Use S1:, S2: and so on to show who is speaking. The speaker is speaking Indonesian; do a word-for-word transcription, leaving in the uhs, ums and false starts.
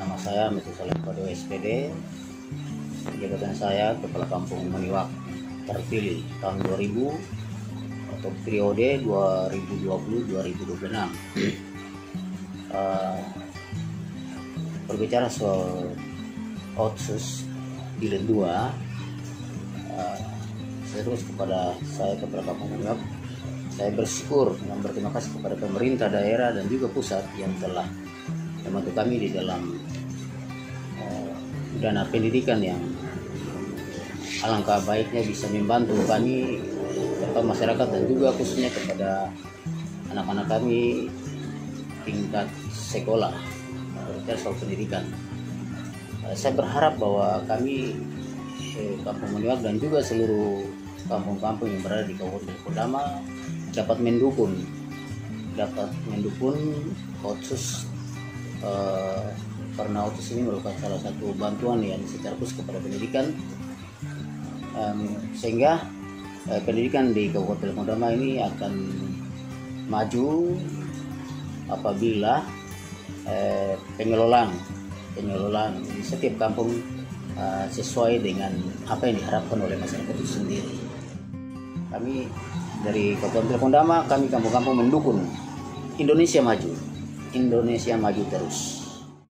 S1: Nama saya Metusalem Pado S P D. Jabatan saya Kepala Kampung Maniwak terpilih tahun dua ribu atau periode dua ribu dua puluh sampai dua ribu dua puluh enam. Uh, berbicara soal Otsus Jilid dua, uh, saya terus kepada saya Kepala Kampung Maniwak, saya bersyukur dan berterima kasih kepada pemerintah daerah dan juga pusat yang telah membantu kami di dalam uh, dana pendidikan yang alangkah baiknya bisa membantu kami serta masyarakat dan juga khususnya kepada anak-anak kami tingkat sekolah berbicara soal pendidikan. Uh, saya berharap bahwa kami eh, Kampung Maniwak dan juga seluruh kampung-kampung yang berada di Kabupaten Kodama dapat mendukung dapat mendukung Otsus. Uh, karena Otsus ini merupakan salah satu bantuan yang secara khusus kepada pendidikan, um, sehingga uh, pendidikan di Kabupaten Kodama ini akan maju apabila uh, pengelolaan pengelolaan di setiap kampung uh, sesuai dengan apa yang diharapkan oleh masyarakat itu sendiri. Kami dari Kabupaten Kodama, kami kampung-kampung mendukung Indonesia maju. Indonesia maju terus.